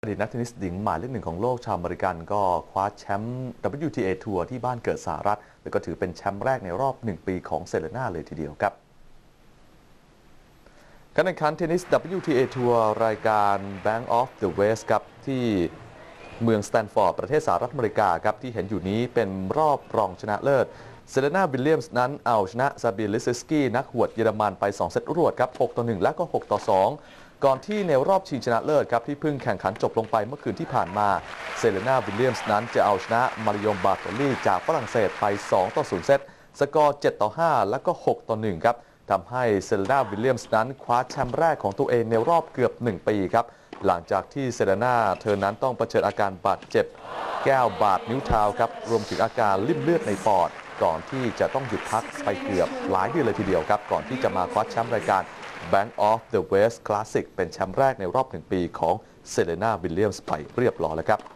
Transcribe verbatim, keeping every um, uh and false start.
อดีตนักเทนนิสหญิงหมายเลขหนึ่งของโลกชาวอเมริกันก็คว้าแชมป์ ดับเบิลยู ที เอ ทัวร์ที่บ้านเกิดสหรัฐและก็ถือเป็นแชมป์แรกในรอบหนึ่งปีของเซเลน่าเลยทีเดียวครับการแข่งขันเทนนิส ดับเบิลยู ที เอ ทัวร์รายการ Bank of the West ครับที่เมืองสแตนฟอร์ดประเทศสหรัฐอเมริกาครับที่เห็นอยู่นี้เป็นรอบรองชนะเลิศเซเลน่าวิลเลียมส์นั้นเอาชนะซาเบียลิซิสกี้นักหวดเยอรมันไปสองเซตรวดครับหกต่อหนึ่งและก็หกต่อสองก่อนที่ในรอบชิงชนะเลิศครับที่เพิ่งแข่งขันจบลงไปเมื่อคืนที่ผ่านมาเซเลน่าวิลเลียมส์นั้นจะเอาชนะมาริโอ บาโตลี่จากฝรั่งเศสไปสองต่อศูนย์เซตสกอร์เจ็ดต่อห้าและก็หกต่อหนึ่งครับทำให้เซเลน่าวิลเลียมส์นั้นคว้าแชมป์แรกของตัวเองในรอบเกือบหนึ่งปีครับหลังจากที่เซเลน่าเธอนั้นต้องเผชิญอาการบาดเจ็บแก้วบาดนิ้วเท้าครับรวมถึงอาการลิ่มเลือดในปอดก่อนที่จะต้องหยุดพักไปเกือบหลายเดือนเลยทีเดียวครับก่อนที่จะมาคว้าแชมป์รายการ Bank of the West Classic เป็นแชมป์แรกในรอบหนึ่งปีของเซเลน่าวิลเลียมส์ไปเรียบร้อยแล้วครับ